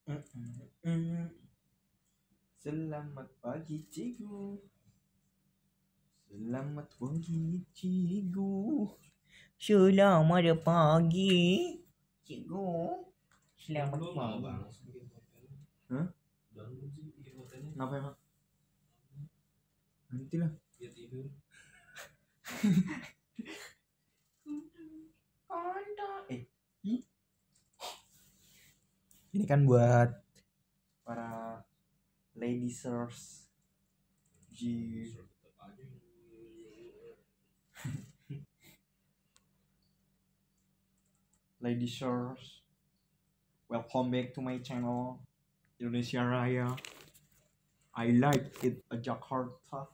Selamat pagi Cigu. Selamat pagi Cigu. Selamat pagi Cigu. Selamat pagi. Hah? Kenapa emang? Nanti lah. Ya tidur. Ini kan buat para ladiesers ladiesers, welcome back to my channel Indonesia Raya. I like it Jakarta.